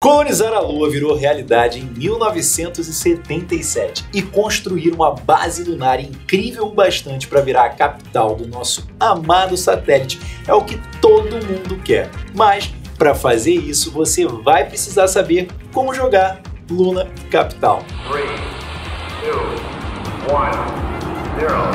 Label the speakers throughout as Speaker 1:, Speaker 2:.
Speaker 1: Colonizar a Lua virou realidade em 1977 e construir uma base lunar incrível o bastante para virar a capital do nosso amado satélite é o que todo mundo quer. Mas, para fazer isso, você vai precisar saber como jogar Luna Capital.
Speaker 2: 3, 2, 1, 0.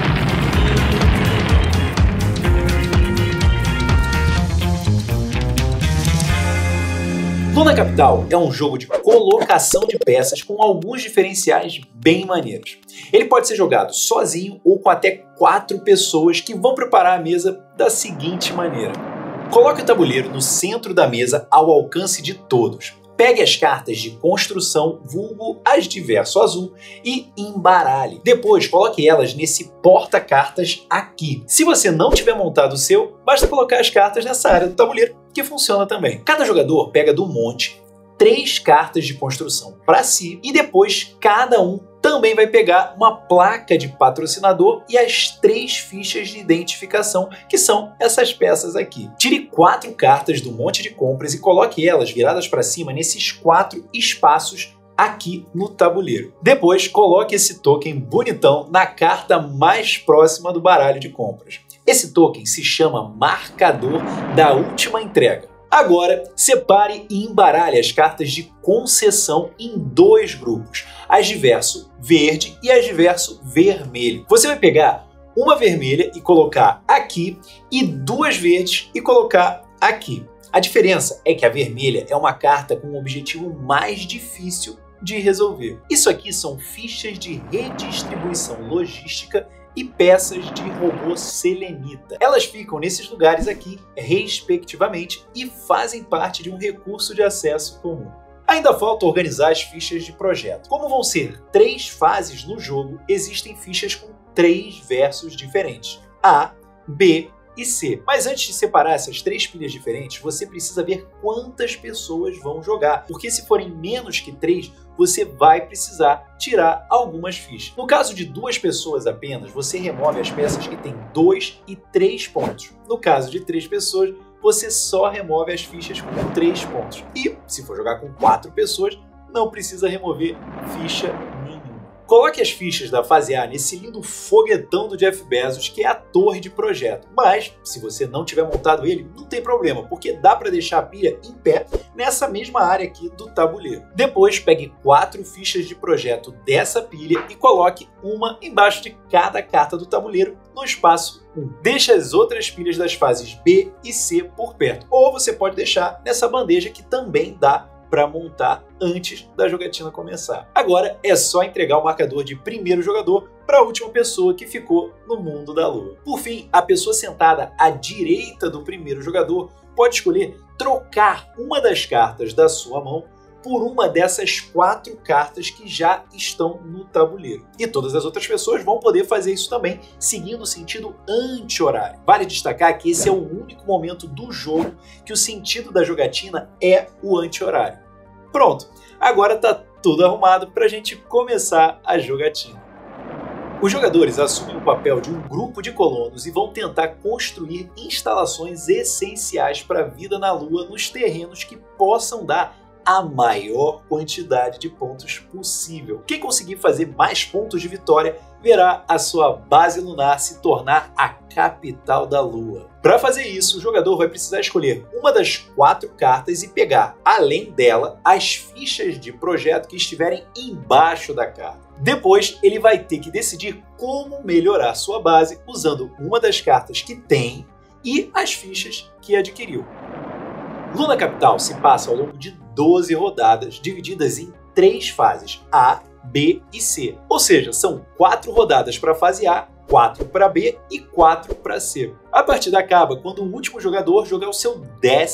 Speaker 1: Luna Capital é um jogo de colocação de peças com alguns diferenciais bem maneiros. Ele pode ser jogado sozinho ou com até 4 pessoas que vão preparar a mesa da seguinte maneira. Coloque o tabuleiro no centro da mesa ao alcance de todos. Pegue as cartas de construção, vulgo as de verso azul, e embaralhe. Depois, coloque elas nesse porta-cartas aqui. Se você não tiver montado o seu, basta colocar as cartas nessa área do tabuleiro, que funciona também. Cada jogador pega do monte 3 cartas de construção para si, e depois cada um também vai pegar uma placa de patrocinador e as 3 fichas de identificação, que são essas peças aqui. Tire 4 cartas do monte de compras e coloque elas viradas para cima nesses 4 espaços aqui no tabuleiro. Depois, coloque esse token bonitão na carta mais próxima do baralho de compras. Esse token se chama Marcador da Última Entrega. Agora, separe e embaralhe as cartas de concessão em 2 grupos, as de verso verde e as de verso vermelho. Você vai pegar uma vermelha e colocar aqui e 2 verdes e colocar aqui. A diferença é que a vermelha é uma carta com um objetivo mais difícil de resolver. Isso aqui são fichas de redistribuição logística e peças de robô selenita. Elas ficam nesses lugares aqui, respectivamente, e fazem parte de um recurso de acesso comum. Ainda falta organizar as fichas de projeto. Como vão ser 3 fases no jogo, existem fichas com 3 versos diferentes: A, B e C. Mas antes de separar essas 3 pilhas diferentes, você precisa ver quantas pessoas vão jogar, porque se forem menos que 3, você vai precisar tirar algumas fichas. No caso de 2 pessoas apenas, você remove as peças que têm 2 e 3 pontos. No caso de 3 pessoas, você só remove as fichas com 3 pontos. E, se for jogar com 4 pessoas, não precisa remover ficha nenhuma. Coloque as fichas da fase A nesse lindo foguetão do Jeff Bezos, que é a torre de projeto. Mas, se você não tiver montado ele, não tem problema, porque dá para deixar a pilha em pé nessa mesma área aqui do tabuleiro. Depois, pegue 4 fichas de projeto dessa pilha e coloque uma embaixo de cada carta do tabuleiro no espaço 1. Deixe as outras pilhas das fases B e C por perto. Ou você pode deixar nessa bandeja que também dá para montar antes da jogatina começar. Agora é só entregar o marcador de primeiro jogador para a última pessoa que ficou no mundo da lua. Por fim, a pessoa sentada à direita do primeiro jogador pode escolher trocar uma das cartas da sua mão por uma dessas 4 cartas que já estão no tabuleiro. E todas as outras pessoas vão poder fazer isso também, seguindo o sentido anti-horário. Vale destacar que esse é o único momento do jogo que o sentido da jogatina é o anti-horário. Pronto, agora tá tudo arrumado para a gente começar a jogatina. Os jogadores assumem o papel de um grupo de colonos e vão tentar construir instalações essenciais para a vida na Lua nos terrenos que possam dar a maior quantidade de pontos possível. Quem conseguir fazer mais pontos de vitória verá a sua base lunar se tornar a capital da Lua. Para fazer isso, o jogador vai precisar escolher uma das 4 cartas e pegar, além dela, as fichas de projeto que estiverem embaixo da carta. Depois, ele vai ter que decidir como melhorar sua base usando uma das cartas que tem e as fichas que adquiriu. Luna Capital se passa ao longo de 12 rodadas, divididas em 3 fases, A, B e C. Ou seja, são 4 rodadas para a fase A, 4 para B e 4 para C. A partida acaba quando o último jogador jogar o seu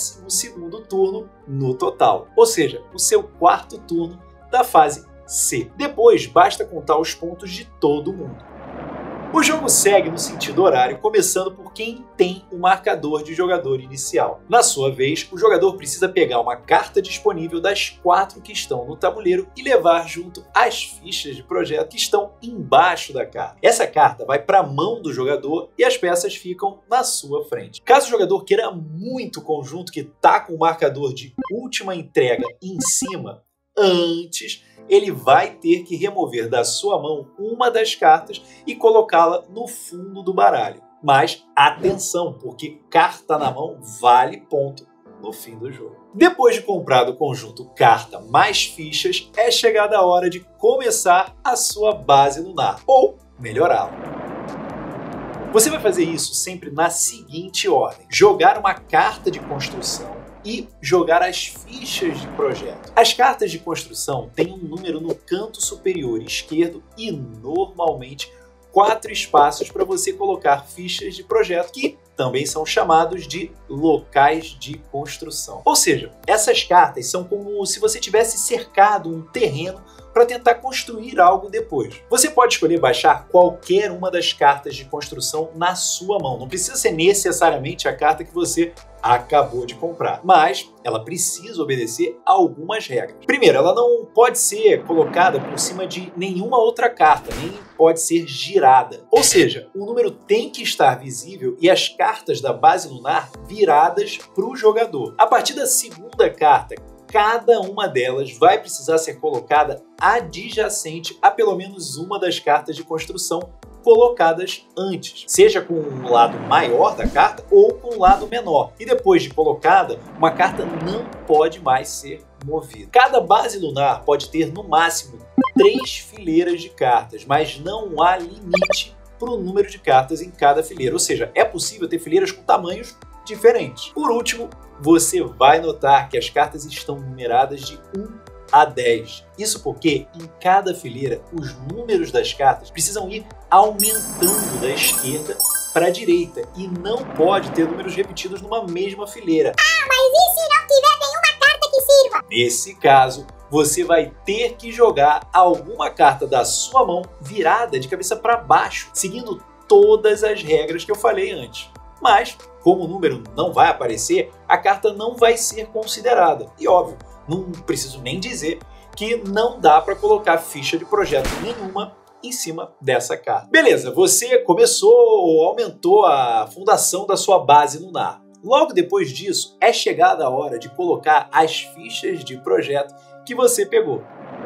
Speaker 1: 12º turno no total, ou seja, o seu 4º turno da fase C. Depois, basta contar os pontos de todo mundo. O jogo segue no sentido horário, começando por quem tem o marcador de jogador inicial. Na sua vez, o jogador precisa pegar uma carta disponível das 4 que estão no tabuleiro e levar junto as fichas de projeto que estão embaixo da carta. Essa carta vai para a mão do jogador e as peças ficam na sua frente. Caso o jogador queira muito o conjunto que está com o marcador de última entrega em cima, antes ele vai ter que remover da sua mão uma das cartas e colocá-la no fundo do baralho. Mas atenção, porque carta na mão vale ponto no fim do jogo. Depois de comprado o conjunto carta mais fichas, é chegada a hora de começar a sua base lunar, ou melhorá-la. Você vai fazer isso sempre na seguinte ordem: jogar uma carta de construção e jogar as fichas de projeto. As cartas de construção têm um número no canto superior esquerdo e normalmente 4 espaços para você colocar fichas de projeto, que também são chamados de locais de construção. Ou seja, essas cartas são como se você tivesse cercado um terreno para tentar construir algo depois. Você pode escolher baixar qualquer uma das cartas de construção na sua mão. Não precisa ser necessariamente a carta que você acabou de comprar, mas ela precisa obedecer a algumas regras. Primeiro, ela não pode ser colocada por cima de nenhuma outra carta, nem pode ser girada. Ou seja, o número tem que estar visível e as cartas da base lunar viradas para o jogador. A partir da segunda carta, cada uma delas vai precisar ser colocada adjacente a pelo menos uma das cartas de construção colocadas antes, seja com um lado maior da carta ou com um lado menor. E depois de colocada, uma carta não pode mais ser movida. Cada base lunar pode ter no máximo 3 fileiras de cartas, mas não há limite para o número de cartas em cada fileira, ou seja, é possível ter fileiras com tamanhos diferentes. Por último, você vai notar que as cartas estão numeradas de 1 a 10. Isso porque em cada fileira os números das cartas precisam ir aumentando da esquerda para a direita e não pode ter números repetidos numa mesma fileira.
Speaker 3: Ah, mas e se não tiver nenhuma carta que sirva?
Speaker 1: Nesse caso, você vai ter que jogar alguma carta da sua mão virada de cabeça para baixo, seguindo todas as regras que eu falei antes. Mas, como o número não vai aparecer, a carta não vai ser considerada. E óbvio, não preciso nem dizer que não dá para colocar ficha de projeto nenhuma em cima dessa carta. Beleza, você começou ou aumentou a fundação da sua base lunar. Logo depois disso, é chegada a hora de colocar as fichas de projeto que você pegou.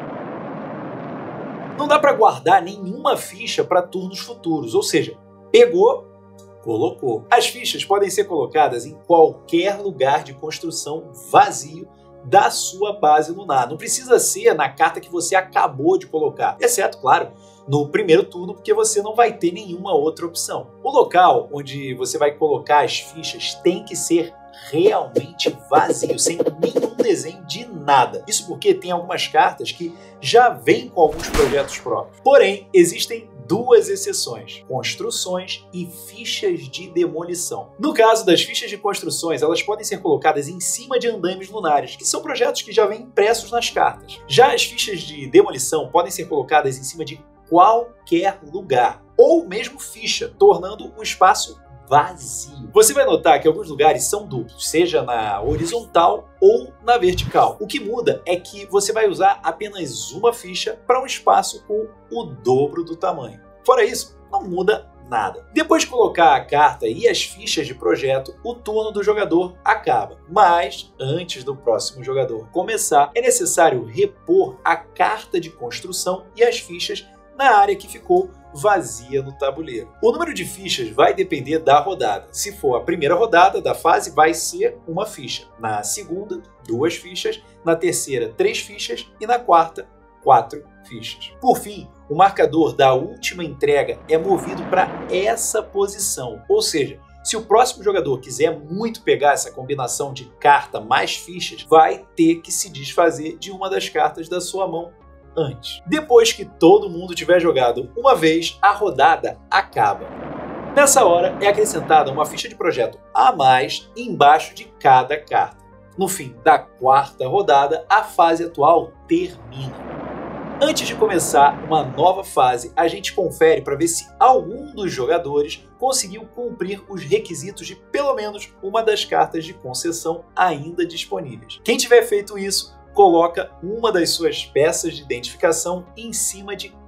Speaker 1: Não dá para guardar nenhuma ficha para turnos futuros, ou seja, pegou, colocou. As fichas podem ser colocadas em qualquer lugar de construção vazio da sua base lunar. Não precisa ser na carta que você acabou de colocar, exceto, claro, no primeiro turno, porque você não vai ter nenhuma outra opção. O local onde você vai colocar as fichas tem que ser realmente vazio, sem nenhum desenho de nada. Isso porque tem algumas cartas que já vêm com alguns projetos próprios. Porém, existem 2 exceções: construções e fichas de demolição. No caso das fichas de construções, elas podem ser colocadas em cima de andames lunares, que são projetos que já vêm impressos nas cartas. Já as fichas de demolição podem ser colocadas em cima de qualquer lugar, ou mesmo ficha, tornando o espaço vazio. Você vai notar que alguns lugares são duplos, seja na horizontal ou na vertical. O que muda é que você vai usar apenas uma ficha para um espaço com o dobro do tamanho. Fora isso, não muda nada. Depois de colocar a carta e as fichas de projeto, o turno do jogador acaba. Mas, antes do próximo jogador começar, é necessário repor a carta de construção e as fichas na área que ficou vazia no tabuleiro. O número de fichas vai depender da rodada. Se for a primeira rodada da fase, vai ser uma ficha. Na segunda, 2 fichas. Na terceira, 3 fichas. E na quarta, 4 fichas. Por fim, o marcador da última entrega é movido para essa posição. Ou seja, se o próximo jogador quiser muito pegar essa combinação de carta mais fichas, vai ter que se desfazer de uma das cartas da sua mão antes. Depois que todo mundo tiver jogado uma vez, a rodada acaba. Nessa hora é acrescentada uma ficha de projeto a mais embaixo de cada carta. No fim da 4ª rodada, a fase atual termina. Antes de começar uma nova fase, a gente confere para ver se algum dos jogadores conseguiu cumprir os requisitos de pelo menos uma das cartas de concessão ainda disponíveis. Quem tiver feito isso, coloca uma das suas peças de identificação em cima de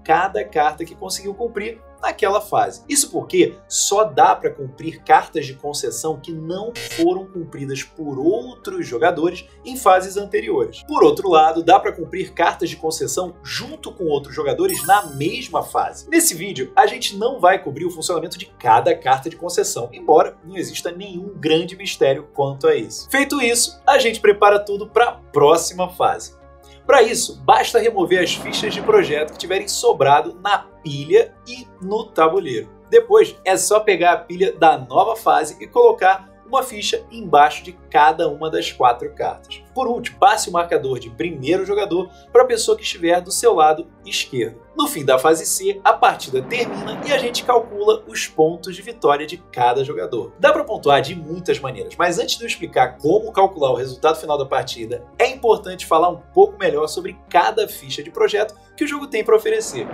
Speaker 1: cada carta que conseguiu cumprir naquela fase. Isso porque só dá para cumprir cartas de concessão que não foram cumpridas por outros jogadores em fases anteriores. Por outro lado, dá para cumprir cartas de concessão junto com outros jogadores na mesma fase. Nesse vídeo, a gente não vai cobrir o funcionamento de cada carta de concessão, embora não exista nenhum grande mistério quanto a isso. Feito isso, a gente prepara tudo para a próxima fase. Para isso, basta remover as fichas de projeto que tiverem sobrado na pilha e no tabuleiro. Depois, é só pegar a pilha da nova fase e colocar uma ficha embaixo de cada uma das 4 cartas. Por último, passe o marcador de primeiro jogador para a pessoa que estiver do seu lado esquerdo. No fim da fase C, a partida termina e a gente calcula os pontos de vitória de cada jogador. Dá para pontuar de muitas maneiras, mas antes de eu explicar como calcular o resultado final da partida, é importante falar um pouco melhor sobre cada ficha de projeto que o jogo tem para oferecer.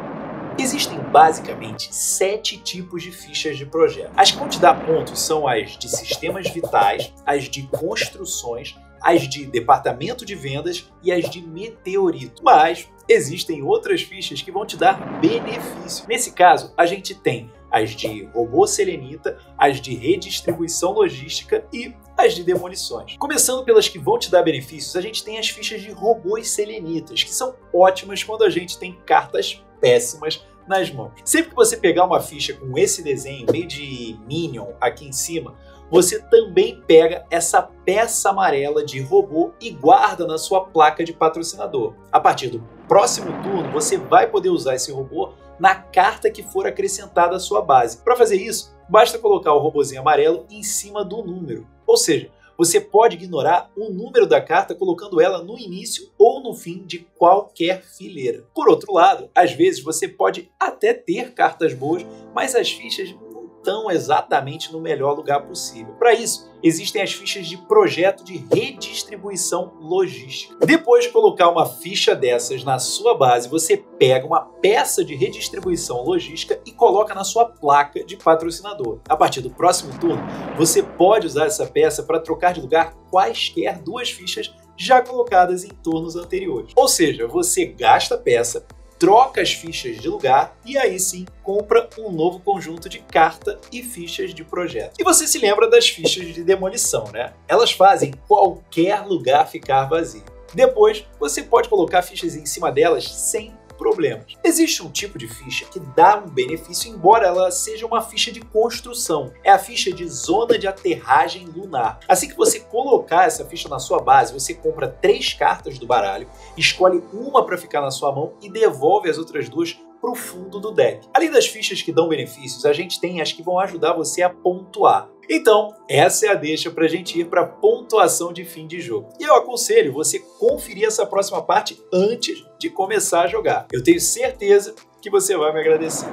Speaker 1: Existem basicamente 7 tipos de fichas de projeto. As que vão te dar pontos são as de sistemas vitais, as de construções, as de departamento de vendas e as de meteorito. Mas existem outras fichas que vão te dar benefício. Nesse caso, a gente tem as de robô selenita, as de redistribuição logística e as de demolições. Começando pelas que vão te dar benefícios, a gente tem as fichas de robôs selenitas, que são ótimas quando a gente tem cartas péssimas nas mãos. Sempre que você pegar uma ficha com esse desenho meio de Minion aqui em cima, você também pega essa peça amarela de robô e guarda na sua placa de patrocinador. A partir do próximo turno, você vai poder usar esse robô na carta que for acrescentada à sua base. Para fazer isso, basta colocar o robozinho amarelo em cima do número. Ou seja, você pode ignorar o número da carta colocando ela no início ou no fim de qualquer fileira. Por outro lado, às vezes você pode até ter cartas boas, mas as fichas não estão exatamente no melhor lugar possível. Para isso, existem as fichas de projeto de redistribuição logística. Depois de colocar uma ficha dessas na sua base, você pega uma peça de redistribuição logística e coloca na sua placa de patrocinador. A partir do próximo turno, você pode usar essa peça para trocar de lugar quaisquer 2 fichas já colocadas em turnos anteriores. Ou seja, você gasta a peça, troca as fichas de lugar e aí sim compra um novo conjunto de carta e fichas de projeto. E você se lembra das fichas de demolição, né? Elas fazem qualquer lugar ficar vazio. Depois, você pode colocar fichas em cima delas sem problemas. Existe um tipo de ficha que dá um benefício, embora ela seja uma ficha de construção. É a ficha de zona de aterragem lunar. Assim que você colocar essa ficha na sua base, você compra 3 cartas do baralho, escolhe uma para ficar na sua mão e devolve as outras 2 para o fundo do deck. Além das fichas que dão benefícios, a gente tem as que vão ajudar você a pontuar. Então, essa é a deixa para a gente ir para a pontuação de fim de jogo. E eu aconselho você conferir essa próxima parte antes de começar a jogar. Eu tenho certeza que você vai me agradecer.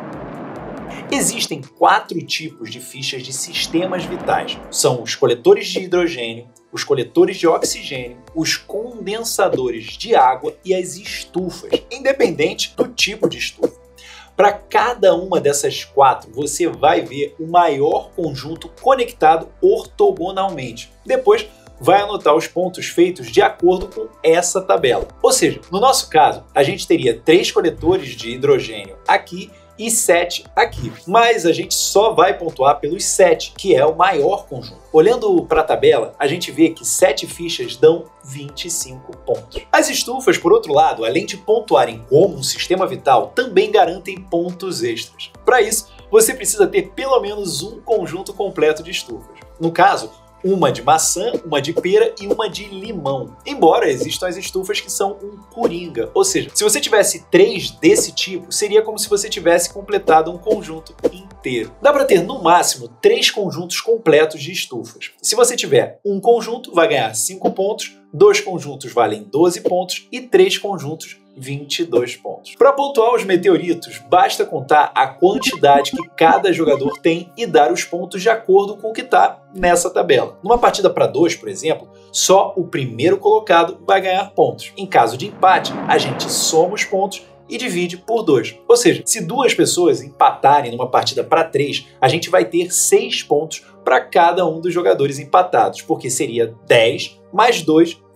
Speaker 1: Existem 4 tipos de fichas de sistemas vitais. São os coletores de hidrogênio, os coletores de oxigênio, os condensadores de água e as estufas, independente do tipo de estufa. Para cada uma dessas 4, você vai ver o maior conjunto conectado ortogonalmente. Depois, vai anotar os pontos feitos de acordo com essa tabela. Ou seja, no nosso caso, a gente teria 3 coletores de hidrogênio aqui e 7 aqui. Mas a gente só vai pontuar pelos 7, que é o maior conjunto. Olhando para a tabela, a gente vê que 7 fichas dão 25 pontos. As estufas, por outro lado, além de pontuarem como um sistema vital, também garantem pontos extras. Para isso, você precisa ter pelo menos um conjunto completo de estufas. No caso, uma de maçã, uma de pera e uma de limão. Embora existam as estufas que são um coringa. Ou seja, se você tivesse 3 desse tipo, seria como se você tivesse completado um conjunto inteiro. Dá para ter no máximo 3 conjuntos completos de estufas. Se você tiver um conjunto, vai ganhar 5 pontos, 2 conjuntos valem 12 pontos e 3 conjuntos 22 pontos. Para pontuar os meteoritos, basta contar a quantidade que cada jogador tem e dar os pontos de acordo com o que está nessa tabela. Numa partida para 2, por exemplo, só o primeiro colocado vai ganhar pontos. Em caso de empate, a gente soma os pontos e divide por 2. Ou seja, se 2 pessoas empatarem numa partida para 3, a gente vai ter 6 pontos para cada um dos jogadores empatados, porque seria 10 mais 2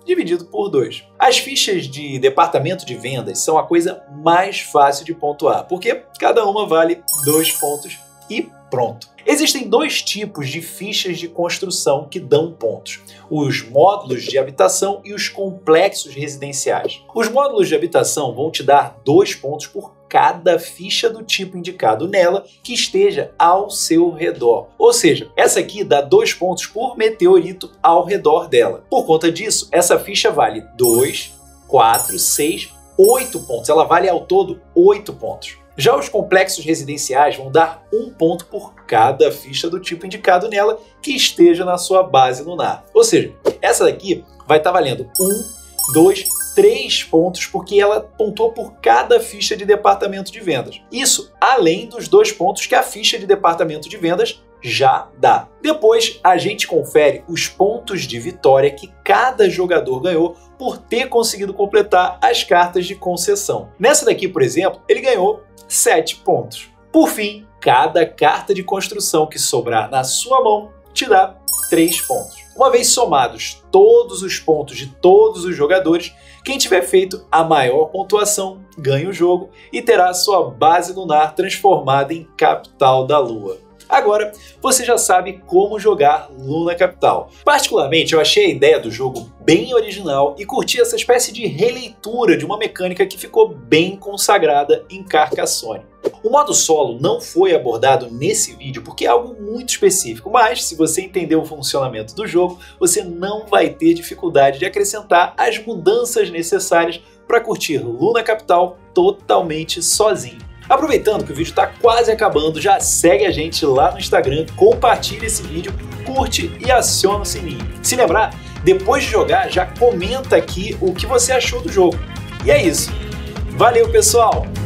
Speaker 1: dividido por 2. As fichas de departamento de vendas são a coisa mais fácil de pontuar, porque cada uma vale 2 pontos e pronto. Existem 2 tipos de fichas de construção que dão pontos: os módulos de habitação e os complexos residenciais. Os módulos de habitação vão te dar 2 pontos por cada ficha do tipo indicado nela que esteja ao seu redor. Ou seja, essa aqui dá 2 pontos por meteorito ao redor dela. Por conta disso, essa ficha vale 2, 4, 6, 8 pontos. Ela vale ao todo 8 pontos. Já os complexos residenciais vão dar 1 ponto por cada ficha do tipo indicado nela que esteja na sua base lunar. Ou seja, essa daqui vai estar valendo 1, 2, 3 pontos porque ela pontuou por cada ficha de departamento de vendas. Isso além dos 2 pontos que a ficha de departamento de vendas já dá. Depois a gente confere os pontos de vitória que cada jogador ganhou por ter conseguido completar as cartas de concessão. Nessa daqui, por exemplo, ele ganhou 7 pontos. Por fim, cada carta de construção que sobrar na sua mão te dá 3 pontos. Uma vez somados todos os pontos de todos os jogadores, quem tiver feito a maior pontuação ganha o jogo e terá sua base lunar transformada em capital da Lua. Agora, você já sabe como jogar Luna Capital. Particularmente, eu achei a ideia do jogo bem original e curti essa espécie de releitura de uma mecânica que ficou bem consagrada em Carcassonne. O modo solo não foi abordado nesse vídeo porque é algo muito específico, mas se você entender o funcionamento do jogo, você não vai ter dificuldade de acrescentar as mudanças necessárias para curtir Luna Capital totalmente sozinho. Aproveitando que o vídeo está quase acabando, já segue a gente lá no Instagram, compartilha esse vídeo, curte e aciona o sininho. Se lembrar, depois de jogar, já comenta aqui o que você achou do jogo. E é isso. Valeu, pessoal!